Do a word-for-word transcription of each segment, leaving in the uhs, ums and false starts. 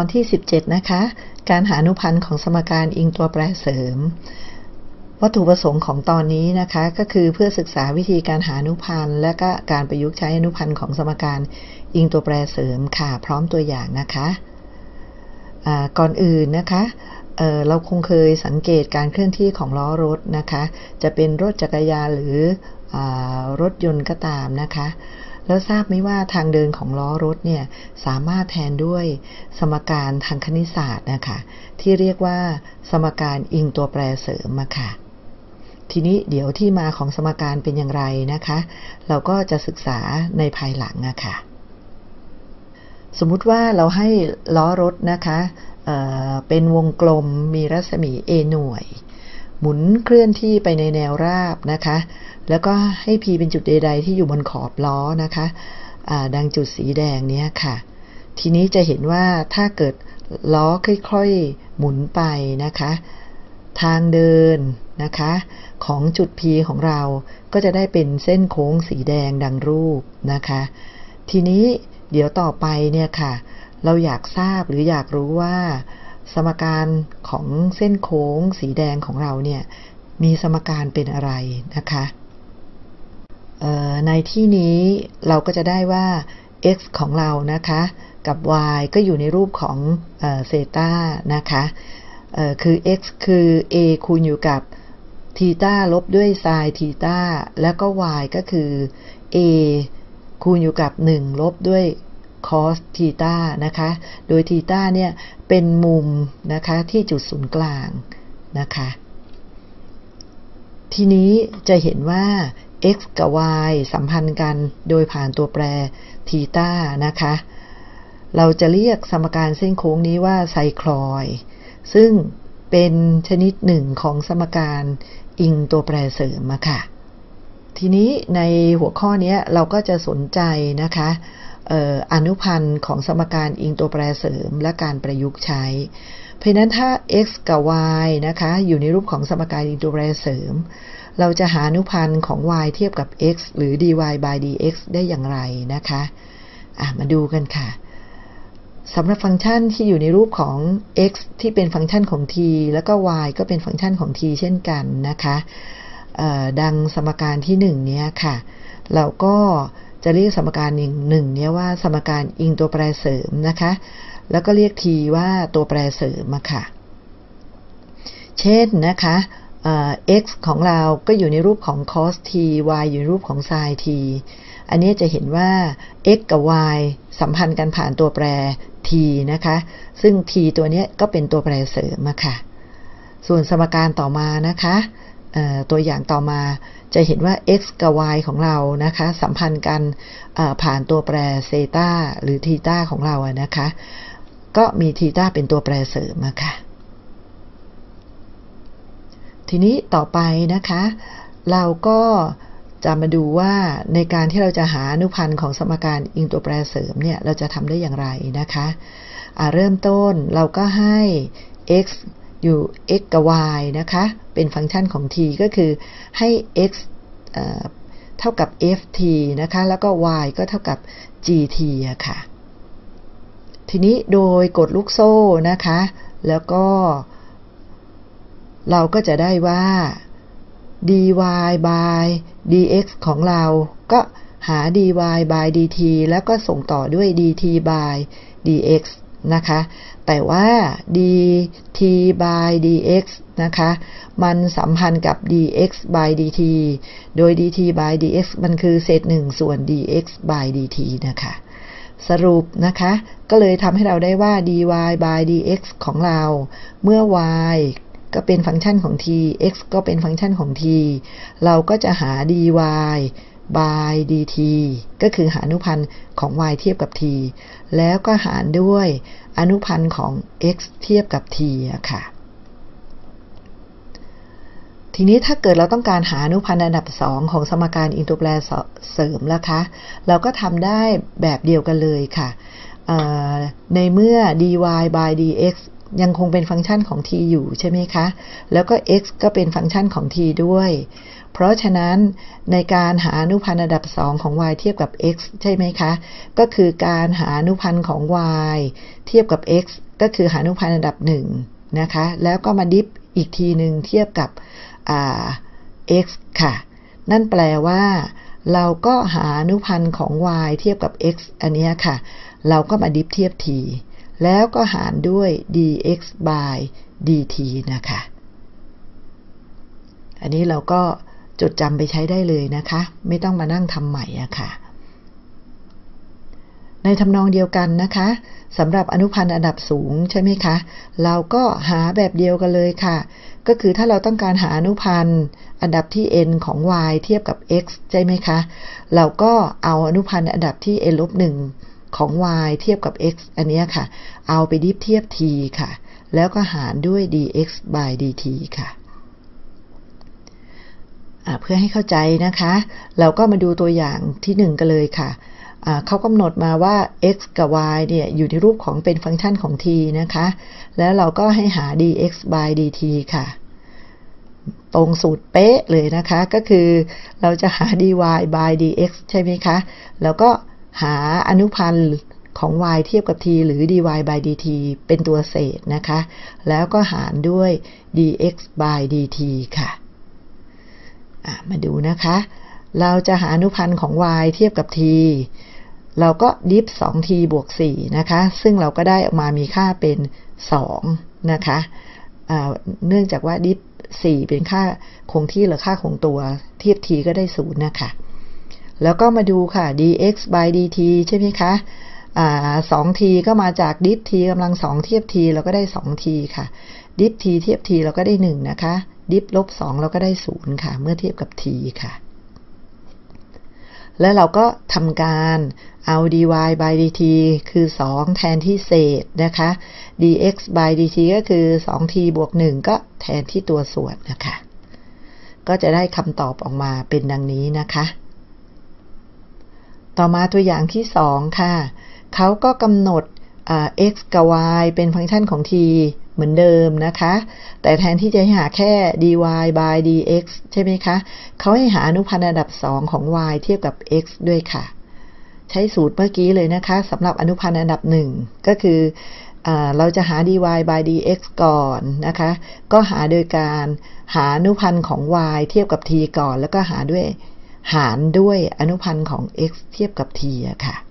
ที่สิบเจ็ดนะคะการหาอนุพันธ์ของสมการอิงตัวแปรเสริมวัตถุประสงค์ของตอนนี้นะคะก็คือเพื่อศึกษาวิธีการหาอนุพันธ์และก็การประยุกต์ใช้อนุพันธ์ของสมการอิงตัวแปรเสริมค่ะพร้อมตัวอย่างนะคะก่อนอื่นนะคะเเราคงเคยสังเกตการเคลื่อนที่ของล้อรถนะคะจะเป็นรถจักรยานหรือรถยนต์ก็ตามนะคะแล้วทราบไหมว่าทางเดินของล้อรถเนี่ยสามารถแทนด้วยสมการทางคณิตศาสตร์นะคะที่เรียกว่าสมการอิงตัวแปรเสริมมาค่ะทีนี้เดี๋ยวที่มาของสมการเป็นอย่างไรนะคะเราก็จะศึกษาในภายหลังนะคะสมมุติว่าเราให้ล้อรถนะคะเอ่อเป็นวงกลมมีรัศมี a หน่วยหมุนเคลื่อนที่ไปในแนวราบนะคะแล้วก็ให้ p เป็นจุดใดๆที่อยู่บนขอบล้อนะคะดังจุดสีแดงนี้ค่ะทีนี้จะเห็นว่าถ้าเกิดล้อค่อยๆหมุนไปนะคะทางเดินนะคะของจุด p ของเราก็จะได้เป็นเส้นโค้งสีแดงดังรูปนะคะทีนี้เดี๋ยวต่อไปเนี่ยค่ะเราอยากทราบหรืออยากรู้ว่าสมการของเส้นโค้งสีแดงของเราเนี่ยมีสมการเป็นอะไรนะคะในที่นี้เราก็จะได้ว่า x ของเรานะคะกับ y ก็อยู่ในรูปของเซตานะคะคือ x คือ a คูณอยู่กับทีตาลบด้วยไซน์ทีตาแล้วก็ y ก็คือ a คูณอยู่กับหนึ่งลบด้วยคอสทีตานะคะโดยทีตาเนี่ยเป็นมุมนะคะที่จุดศูนย์กลางนะคะทีนี้จะเห็นว่า x กับ y สัมพันธ์กันโดยผ่านตัวแปรทีตานะคะเราจะเรียกสมการเส้นโค้งนี้ว่าไซคลอยด์ซึ่งเป็นชนิดหนึ่งของสมการอิงตัวแปรเสริมมาค่ะทีนี้ในหัวข้อนี้เราก็จะสนใจนะคะอนุพันธ์ของสมการอิงตัวแปรเสริมและการประยุกต์ใช้เพราะนั้นถ้า x กับ y นะคะอยู่ในรูปของสมการอิงตัวแปรเสริมเราจะหาอนุพันธ์ของ y เทียบกับ x หรือ dy by dx ได้อย่างไรนะคะอ่ะมาดูกันค่ะสำหรับฟังก์ชันที่อยู่ในรูปของ x ที่เป็นฟังก์ชันของ t แล้วก็ y ก็เป็นฟังก์ชันของ t เช่นกันนะคะดังสมการที่หนึ่งเนี้ยค่ะเราก็จะเรียกสมการหนึ่งหนึ่งเนี้ยว่าสมการอิงตัวแปรเสริมนะคะแล้วก็เรียก t ว่าตัวแปรเสริมมาค่ะเช่นนะคะx ของเราก็อยู่ในรูปของ cos t y อยู่ในรูปของ sin t อันนี้จะเห็นว่า x กับ y สัมพันธ์กันผ่านตัวแปร t นะคะซึ่ง t ตัวนี้ก็เป็นตัวแปรเสริมมาค่ะส่วนสมการต่อมานะคะตัวอย่างต่อมาจะเห็นว่า x กับ y ของเรานะคะสัมพันธ์กันผ่านตัวแปรเซตาหรือทีตาของเราอะนะคะก็มีทีตาเป็นตัวแปรเสริมมาค่ะทีนี้ต่อไปนะคะเราก็จะมาดูว่าในการที่เราจะหาอนุพันธ์ของสมการอิงตัวแปรเสริมเนี่ยเราจะทำได้อย่างไรนะคะเริ่มต้นเราก็ให้ x อยู่ x กับ y นะคะเป็นฟังก์ชันของ t ก็คือให้ x เอ่อเท่ากับ ft นะคะแล้วก็ y ก็เท่ากับ gt อะค่ะทีนี้โดยกฎลูกโซ่นะคะแล้วก็เราก็จะได้ว่า dy by dx ของเราก็หา dy by dt แล้วก็ส่งต่อด้วย dt by dx นะคะแต่ว่า dt by dx นะคะมันสัมพันธ์กับ dx by dt โดย dt by dx มันคือเศษหนึ่งส่วน dx by dt นะคะสรุปนะคะก็เลยทำให้เราได้ว่า dy by dx ของเราเมื่อ y ก็เป็นฟังก์ชันของ t x ก็เป็นฟังก์ชันของ t เราก็จะหา dy by dt ก็คือหาอนุพันธ์ของ y เทียบกับ t แล้วก็หารด้วยอนุพันธ์ของ x เทียบกับ t อะค่ะทีนี้ถ้าเกิดเราต้องการหาอนุพันธ์อันดับสองของสมการอิงตัวแปรเสริมล่ะคะเราก็ทำได้แบบเดียวกันเลยค่ะในเมื่อ dy by dx ยังคงเป็นฟังก์ชันของ t อยู่ใช่ไหมคะแล้วก็ x ก็เป็นฟังก์ชันของ t ด้วยเพราะฉะนั้นในการหาอนุพันธ์อันดับสองของ y เทียบกับ x ใช่ไหมคะก็คือการหาอนุพันธ์ของ y เทียบกับ x ก็คือหาอนุพันธ์อันดับหนึ่งนะคะแล้วก็มาดิฟอีกทีหนึ่งเทียบกับอ่า x ค่ะนั่นแปลว่าเราก็หาอนุพันธ์ของ y เทียบกับ x อันนี้ค่ะเราก็มาดิฟเทียบ t แล้วก็หารด้วย dx by dt นะคะอันนี้เราก็จดจำไปใช้ได้เลยนะคะไม่ต้องมานั่งทำใหม่อะค่ะในทำนองเดียวกันนะคะสำหรับอนุพันธ์อันดับสูงใช่ไหมคะเราก็หาแบบเดียวกันเลยค่ะก็คือถ้าเราต้องการหาอนุพันธ์อันดับที่ n ของ y เทียบกับ x ใช่ไหมคะเราก็เอาอนุพันธ์อันดับที่ n ลบหนึ่งของ y เทียบกับ x อันนี้ค่ะเอาไปดิฟเทียบ t ค่ะแล้วก็หารด้วย dx by dt ค่ะเพื่อให้เข้าใจนะคะเราก็มาดูตัวอย่างที่หนึ่งกันเลยค่ะเขากำหนดมาว่า x กับ y เนี่ยอยู่ในรูปของเป็นฟังก์ชันของ t นะคะแล้วเราก็ให้หา dx by dt ค่ะตรงสูตรเป๊ะเลยนะคะก็คือเราจะหา dy by dx ใช่ไหมคะแล้วก็หาอนุพันธ์ของ y เทียบกับ t หรือ dy by dt เป็นตัวเศษนะคะแล้วก็หารด้วย dx by dt ค่ะมาดูนะคะเราจะหาอนุพันธ์ของ y เทียบกับ t เราก็ดิฟ สองที บวก สี่นะคะซึ่งเราก็ได้ออกมามีค่าเป็นสองนะคะเนื่องจากว่าดิฟ สี่เป็นค่าคงที่หรือค่าคงตัวเทียบ t ก็ได้ศูนย์นะคะแล้วก็มาดูค่ะ dx by dt ใช่ไหมคะสองที ก็มาจากดิฟ t กำลังสองเทียบ t เราก็ได้ สองที ค่ะดิฟ t เทียบ t เราก็ได้หนึ่งนะคะดิฟลบสองเราก็ได้ศูนย์ค่ะเมื่อเทียบกับ t ค่ะแล้วเราก็ทำการเอา dy by dt คือสองแทนที่เศษนะคะ dx by dt ก็คือ สองที บวก หนึ่งก็แทนที่ตัวส่วนนะคะก็จะได้คำตอบออกมาเป็นดังนี้นะคะต่อมาตัวอย่างที่สองค่ะเขาก็กำหนดx กับ y เป็นฟังก์ชันของ t เหมือนเดิมนะคะแต่แทนที่จะให้หาแค่ dy by dx ใช่ไหมคะเขาให้หาอนุพันธ์อันดับสองของ y เทียบกับ x ด้วยค่ะใช้สูตรเมื่อกี้เลยนะคะสำหรับอนุพันธ์อันดับหนึ่งก็คือเราจะหา dy by dx ก่อนนะคะก็หาโดยการหาอนุพันธ์ของ y เทียบกับ t ก่อนแล้วก็หาด้วยหารด้วยอนุพันธ์ของ x เทียบกับ t อะค่ะ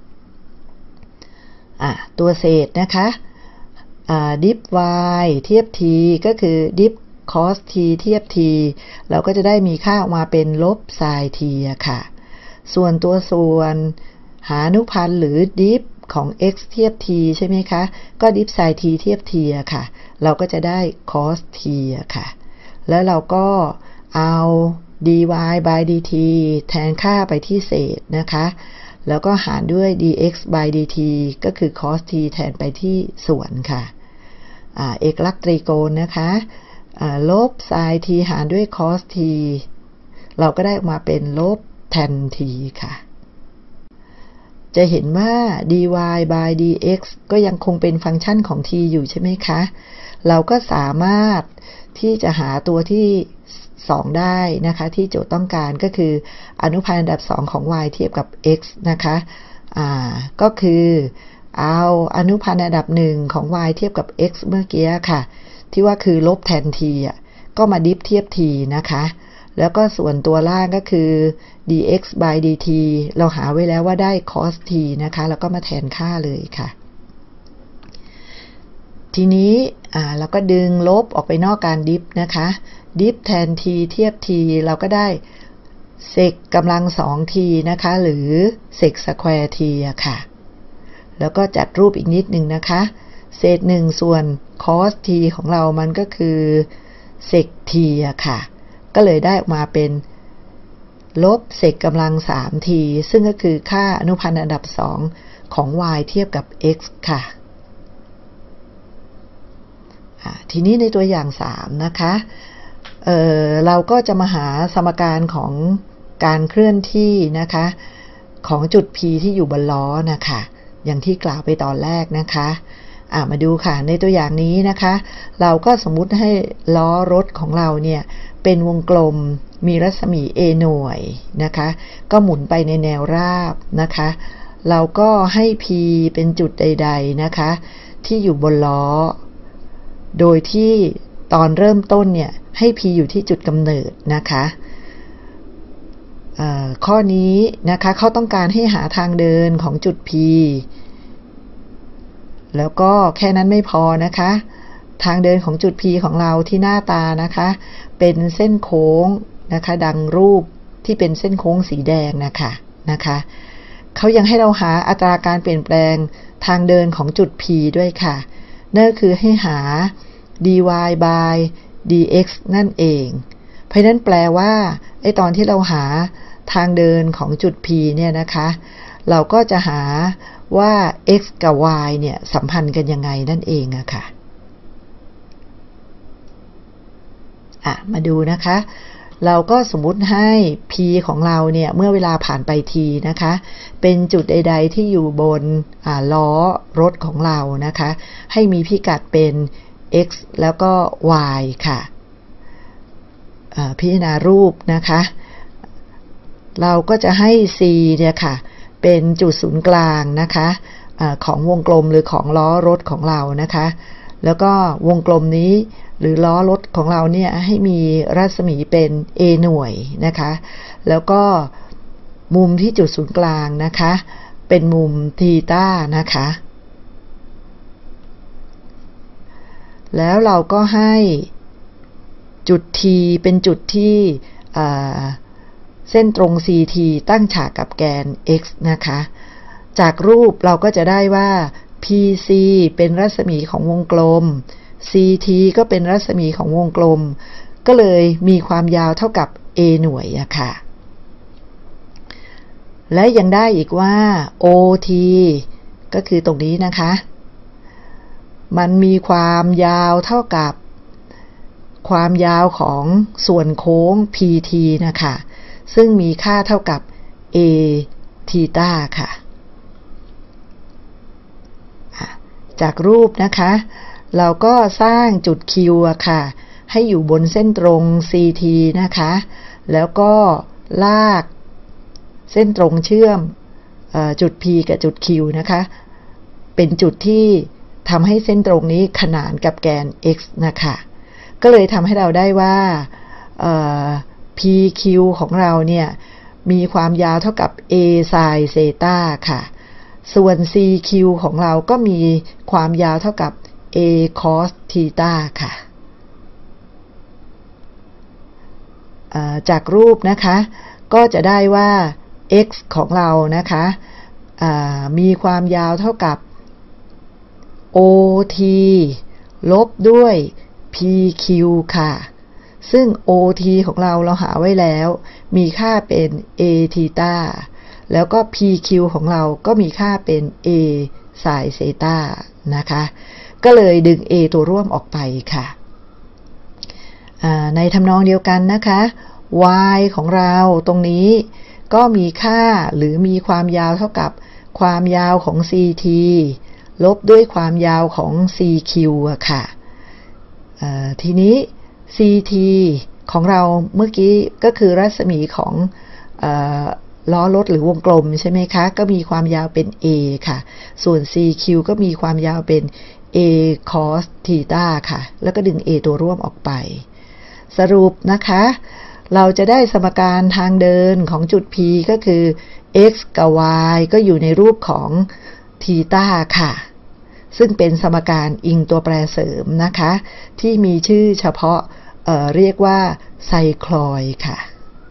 ตัวเศษนะคะดิฟ y เทียบ t ก็คือดิฟ cos t เทียบ t เราก็จะได้มีค่าออกมาเป็นลบ sin t อะค่ะส่วนตัวส่วนหาอนุพันธ์หรือดิฟของ x เทียบ t ใช่ไหมคะก็ดิฟ sin t เทียบ t อะค่ะเราก็จะได้ cos t อะค่ะแล้วเราก็เอา dy by dt แทนค่าไปที่เศษนะคะแล้วก็หารด้วย dx by dt ก็คือ cos t แทนไปที่ส่วนค่ะเอกลักษณ์ตรีโกณนะคะลบ sin t หารด้วย cos t เราก็ได้ออกมาเป็นลบ tan t ค่ะจะเห็นว่า dy by dx ก็ยังคงเป็นฟังก์ชันของ t อยู่ใช่ไหมคะเราก็สามารถที่จะหาตัวที่สองได้นะคะที่โจทย์ต้องการก็คืออนุพันธ์อันดับสองของ y เทียบกับ x นะคะอ่าก็คือเอาอนุพันธ์อันดับหนึ่งของ y เทียบกับ x เมื่อกี้ค่ะที่ว่าคือลบแทน t อ่ะก็มาดิฟเทียบ t นะคะแล้วก็ส่วนตัวล่างก็คือ dx by dt เราหาไว้แล้วว่าได้ cos t นะคะแล้วก็มาแทนค่าเลยค่ะทีนี้อ่าเราก็ดึงลบออกไปนอกการดิฟนะคะดิฟแทน t เทียบ t เราก็ได้เซกกำลังสอง t นะคะหรือเซกสแควร์ t อะค่ะแล้วก็จัดรูปอีกนิดนึงนะคะเศษหนึ่งส่วน cos t ของเรามันก็คือเซก t อะค่ะก็เลยได้ออกมาเป็นลบเซกกำลังสาม t ซึ่งก็คือค่าอนุพันธ์อันดับสองของ y เทียบกับ x ค่ะทีนี้ในตัวอย่างสามนะคะเอ่อเราก็จะมาหาสมการของการเคลื่อนที่นะคะของจุด p ที่อยู่บนล้อนะคะอย่างที่กล่าวไปตอนแรกนะคะอ่ามาดูค่ะในตัวอย่างนี้นะคะเราก็สมมุติให้ล้อรถของเราเนี่ยเป็นวงกลมมีรัศมี a หน่วยนะคะก็หมุนไปในแนวราบนะคะเราก็ให้ p เป็นจุดใดๆนะคะที่อยู่บนล้อโดยที่ตอนเริ่มต้นเนี่ยให้ p อยู่ที่จุดกำเนิดนะคะข้อนี้นะคะเขาต้องการให้หาทางเดินของจุด p แล้วก็แค่นั้นไม่พอนะคะทางเดินของจุด p ของเราที่หน้าตานะคะเป็นเส้นโค้งนะคะดังรูปที่เป็นเส้นโค้งสีแดงนะคะนะคะเขายังให้เราหาอัตราการเปลี่ยนแปลงทางเดินของจุด p ด้วยค่ะนั่นคือให้หา dy by dx นั่นเองเพราะนั้นแปลว่าไอ้ตอนที่เราหาทางเดินของจุด p เนี่ยนะคะเราก็จะหาว่า x กับ y เนี่ยสัมพันธ์กันยังไงนั่นเองอะค่ะอ่ะมาดูนะคะเราก็สมมุติให้ p ของเราเนี่ยเมื่อเวลาผ่านไป t นะคะเป็นจุดใดๆที่อยู่บนล้อรถของเรานะคะให้มีพิกัดเป็น x แล้วก็ y ค่ะพิจารณารูปนะคะเราก็จะให้ c เนี่ยค่ะเป็นจุดศูนย์กลางนะคะอะของวงกลมหรือของล้อรถของเรานะคะแล้วก็วงกลมนี้หรือล้อรถของเราเนี่ยให้มีรัศมีเป็น a หน่วยนะคะแล้วก็มุมที่จุดศูนย์กลางนะคะเป็นมุมทีต้านะคะแล้วเราก็ให้จุด t เป็นจุดที่เส้นตรง ซี ที ตั้งฉากกับแกน x นะคะจากรูปเราก็จะได้ว่า พี ซี เป็นรัศมีของวงกลม ซี ที ก็เป็นรัศมีของวงกลมก็เลยมีความยาวเท่ากับ a หน่วยอะค่ะและยังได้อีกว่า โอ ที ก็คือตรงนี้นะคะมันมีความยาวเท่ากับความยาวของส่วนโค้ง พี ที นะคะซึ่งมีค่าเท่ากับ a ทีตาค่ะจากรูปนะคะเราก็สร้างจุด Q อะค่ะให้อยู่บนเส้นตรง ซี ที นะคะแล้วก็ลากเส้นตรงเชื่อมจุด P กับจุด Q นะคะเป็นจุดที่ทำให้เส้นตรงนี้ขนานกับแกน x นะคะก็เลยทำให้เราได้ว่า พี คิว ของเราเนี่ยมีความยาวเท่ากับ a sin เซตาค่ะส่วน ซี คิว ของเราก็มีความยาวเท่ากับ a cos ทีตาค่ะจากรูปนะคะก็จะได้ว่า x ของเรานะคะมีความยาวเท่ากับ โอ ที ลบด้วย พี คิว ค่ะซึ่ง โอ ที ของเราเราหาไว้แล้วมีค่าเป็น a ทีตาแล้วก็ พี คิว ของเราก็มีค่าเป็น a sin เซตานะคะก็เลยดึง a ตัวร่วมออกไปค่ะในทำนองเดียวกันนะคะ y ของเราตรงนี้ก็มีค่าหรือมีความยาวเท่ากับความยาวของ ซี ที ลบด้วยความยาวของ ซี คิว อะค่ะทีนี้ ซี ที ของเราเมื่อกี้ก็คือรัศมีของล้อรถหรือวงกลมใช่ไหมคะก็มีความยาวเป็น a ค่ะส่วน ซี คิว ก็มีความยาวเป็น a cos ทีตาค่ะแล้วก็ดึง a ตัวร่วมออกไปสรุปนะคะเราจะได้สมการทางเดินของจุด P ก็คือ x กับ y ก็อยู่ในรูปของทีตาค่ะซึ่งเป็นสมการอิงตัวแปรเสริมนะคะที่มีชื่อเฉพาะ เอ่อ เรียกว่าไซคลอยด์ค่ะ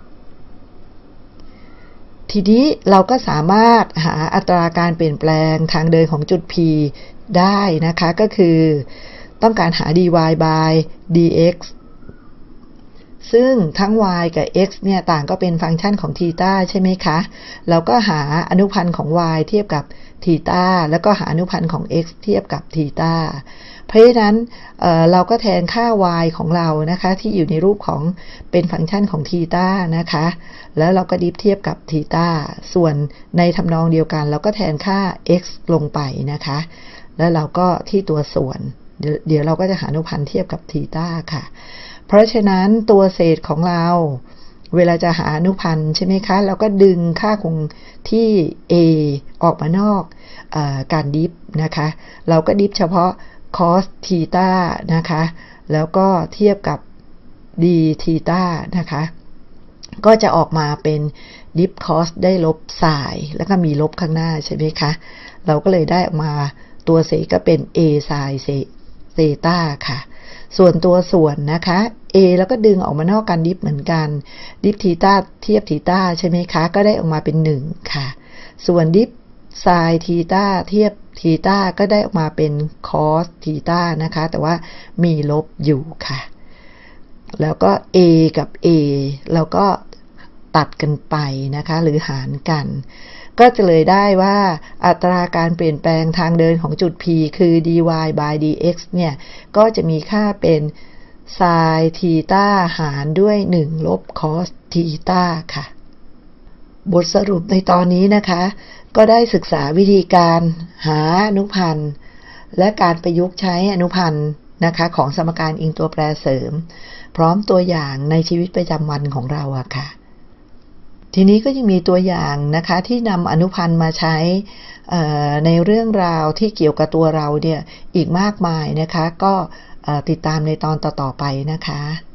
ทีนี้เราก็สามารถหาอัตราการเปลี่ยนแปลงทางเดินของจุด P ได้นะคะก็คือต้องการหา dy by dx ซึ่งทั้ง y กับ x เนี่ยต่างก็เป็นฟังก์ชันของทีตาใช่ไหมคะเราก็หาอนุพันธ์ของ y เทียบกับทีตาแล้วก็หาอนุพันธ์ของ x เทียบกับทีตาเพราะฉะนั้น เอ่อ เราก็แทนค่า y ของเรานะคะที่อยู่ในรูปของเป็นฟังก์ชันของทีตานะคะแล้วเราก็ดิฟเทียบกับทีตาส่วนในทำนองเดียวกันเราก็แทนค่า x ลงไปนะคะแล้วเราก็ที่ตัวส่วนเดี๋ยวเดี๋ยวเราก็จะหาอนุพันธ์เทียบกับทีตาค่ะเพราะฉะนั้นตัวเศษของเราเวลาจะหาอนุพันธ์ใช่ไหมคะเราก็ดึงค่าคงที่ a ออกมานอกเอ่อการดิฟนะคะเราก็ดิฟเฉพาะ cos ทีตานะคะแล้วก็เทียบกับ d ทีตานะคะก็จะออกมาเป็นดิฟ cos ได้ลบไซน์แล้วก็มีลบข้างหน้าใช่ไหมคะเราก็เลยได้ออกมาตัวเศษก็เป็น a ไซน์เซตาค่ะส่วนตัวส่วนนะคะ a แล้วก็ดึงออกมานอกกันดิฟเหมือนกันดิฟทีตาเทียบทีตาใช่ไหมคะก็ได้ออกมาเป็นหนึ่งค่ะส่วนดิฟไซน์ทีตาเทียบทีตาก็ได้ออกมาเป็น cos ทีตานะคะแต่ว่ามีลบอยู่ค่ะแล้วก็ a กับ a เราก็ตัดกันไปนะคะหรือหารกันก็จะเลยได้ว่าอัตราการเปลี่ยนแปลงทางเดินของจุด p คือ dy by dx เนี่ยก็จะมีค่าเป็น sin ทีตาหารด้วยหนึ่งลบ cos ทีตาค่ะบทสรุปในตอนนี้นะคะก็ได้ศึกษาวิธีการหาอนุพันธ์และการประยุกต์ใช้อนุพันธ์นะคะของสมการอิงตัวแปรเสริมพร้อมตัวอย่างในชีวิตประจำวันของเราอะค่ะทีนี้ก็ยังมีตัวอย่างนะคะที่นำอนุพันธ์มาใช้ในเรื่องราวที่เกี่ยวกับตัวเราเนี่ยอีกมากมายนะคะก็ติดตามในตอนต่อๆไปนะคะ